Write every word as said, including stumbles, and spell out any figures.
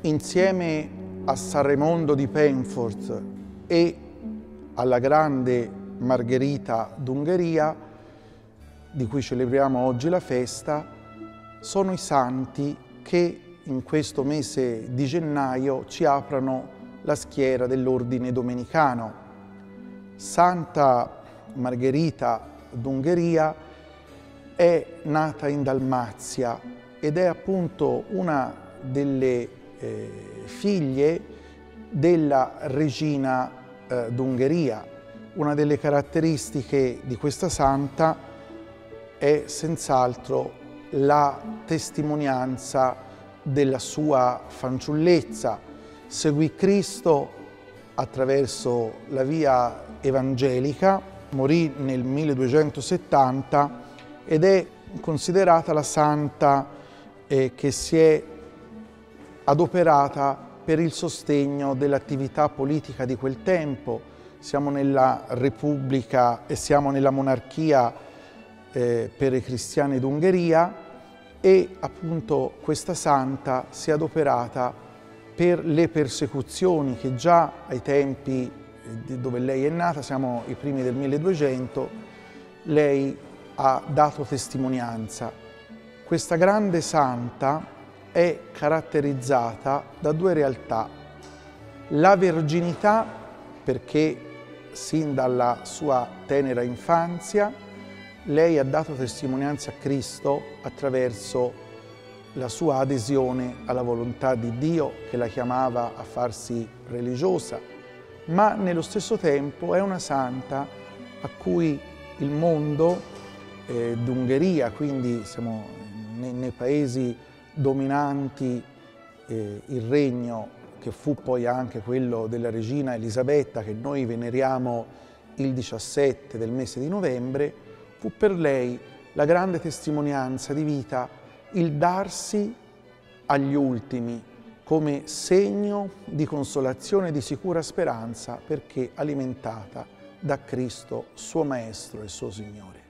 Insieme a San Raimondo di Pennforth e alla grande Margherita d'Ungheria, di cui celebriamo oggi la festa, sono i santi che in questo mese di gennaio ci aprono la schiera dell'ordine domenicano. Santa Margherita d'Ungheria è nata in Dalmazia ed è appunto una delle eh, figlie della regina eh, d'Ungheria. Una delle caratteristiche di questa santa è senz'altro la testimonianza della sua fanciullezza. Seguì Cristo attraverso la via evangelica, morì nel milleduecentosettanta ed è considerata la santa eh, che si è adoperata per il sostegno dell'attività politica di quel tempo. Siamo nella Repubblica e siamo nella monarchia eh, per i cristiani d'Ungheria e appunto questa santa si è adoperata per le persecuzioni che già ai tempi dove lei è nata, siamo i primi del milleduecento, lei ha dato testimonianza. Questa grande santa è caratterizzata da due realtà: la verginità, perché sin dalla sua tenera infanzia lei ha dato testimonianza a Cristo attraverso la sua adesione alla volontà di Dio che la chiamava a farsi religiosa, ma nello stesso tempo è una santa a cui il mondo eh, d'Ungheria, quindi siamo nei, nei paesi dominanti, eh, il regno che fu poi anche quello della regina Elisabetta, che noi veneriamo il diciassette del mese di novembre, fu per lei la grande testimonianza di vita, il darsi agli ultimi come segno di consolazione e di sicura speranza, perché alimentata da Cristo, suo Maestro e suo Signore.